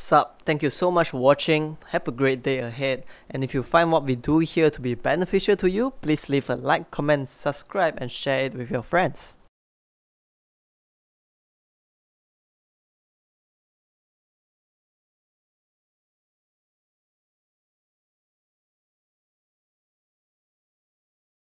what's up? Thank you so much for watching. Have a great day ahead. And if you find what we do here to be beneficial to you, please leave a like, comment, subscribe and share it with your friends.